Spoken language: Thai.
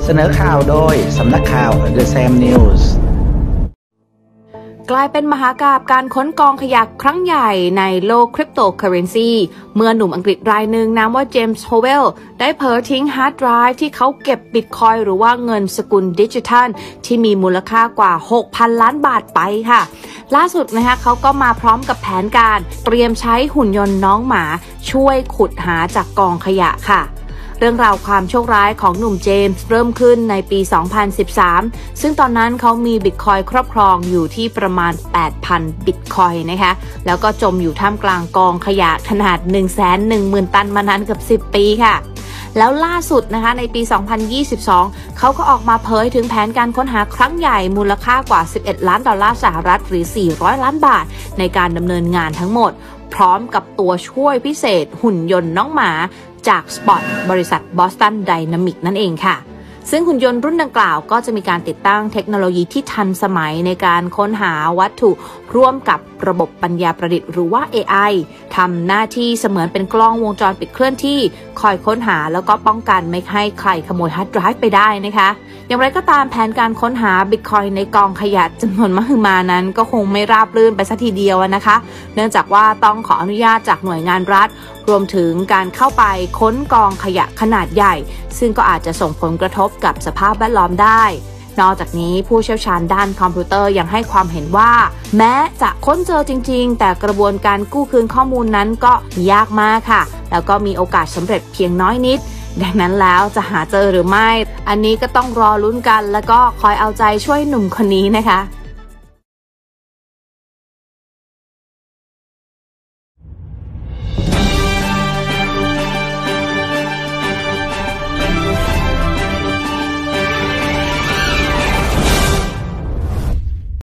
เสนอข่าวโดยสำนักข่าว The Sam News กลายเป็นมหากาพย์การค้นกองขยะครั้งใหญ่ในโลกคริปโตเคอเรนซีเมื่อหนุ่มอังกฤษรายหนึ่งนามว่าเจมส์โฮเวลได้เผยทิ้งฮาร์ดไดรฟ์ที่เขาเก็บบิตคอยน์หรือว่าเงินสกุลดิจิทัลที่มีมูลค่ากว่า 6,000 ล้านบาทไปค่ะล่าสุดนะคะเขาก็มาพร้อมกับแผนการเตรียมใช้หุ่นยนต์น้องหมาช่วยขุดหาจากกองขยะค่ะเรื่องราวความโชคร้ายของหนุ่มเจมส์เริ่มขึ้นในปี 2013 ซึ่งตอนนั้นเขามีบิตคอยน์ครอบครองอยู่ที่ประมาณ 8,000 บิตคอยน์นะคะแล้วก็จมอยู่ท่ามกลางกองขยะขนาด 110,000 ตันมานานเกือบ10 ปีค่ะแล้วล่าสุดนะคะในปี 2022 เขาก็ออกมาเผยถึงแผนการค้นหาครั้งใหญ่มูลค่ากว่า 11 ล้านดอลลาร์สหรัฐหรือ 400 ล้านบาทในการดำเนินงานทั้งหมดพร้อมกับตัวช่วยพิเศษหุ่นยนต์น้องหมาจาก Spot บริษัท Boston Dynamics นั่นเองค่ะซึ่งหุ่นยนต์รุ่นดังกล่าวก็จะมีการติดตั้งเทคโนโลยีที่ทันสมัยในการค้นหาวัตถุร่วมกับระบบปัญญาประดิษฐ์หรือว่า AI ทำหน้าที่เสมือนเป็นกล้องวงจรปิดเคลื่อนที่คอยค้นหาแล้วก็ป้องกันไม่ให้ใครขโมยฮาร์ดไดรฟ์ไปได้นะคะอย่างไรก็ตามแผนการค้นหาบิตคอยน์ในกองขยะจำนวนมหึมานั้นก็คงไม่ราบรื่นไปสักทีเดียวนะคะเนื่องจากว่าต้องขออนุญาตจากหน่วยงานรัฐรวมถึงการเข้าไปค้นกองขยะขนาดใหญ่ซึ่งก็อาจจะส่งผลกระทบกับสภาพแวดล้อมได้นอกจากนี้ผู้เชี่ยวชาญด้านคอมพิวเตอร์ยังให้ความเห็นว่าแม้จะค้นเจอจริงๆแต่กระบวนการกู้คืนข้อมูลนั้นก็ยากมากค่ะแล้วก็มีโอกาสสำเร็จเพียงน้อยนิดดังนั้นแล้วจะหาเจอหรือไม่อันนี้ก็ต้องรอลุ้นกันแล้วก็คอยเอาใจช่วยหนุ่มคนนี้นะคะ